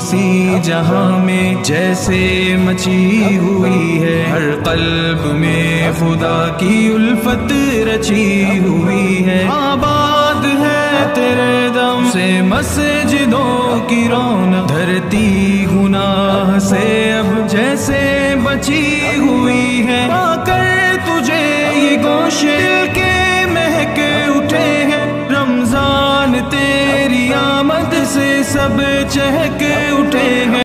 सी जहां में जैसे मची हुई है, हर कल्ब में खुदा की उल्फत रची हुई है। आबाद है तेरे दम से मस्जिदों की रौनक, धरती गुनाह से अब जैसे बची हुई है। पाकर तुझे ये गोशे के महक उठे हैं, रमजान तेरी आमद से सब चहक उठे हैं।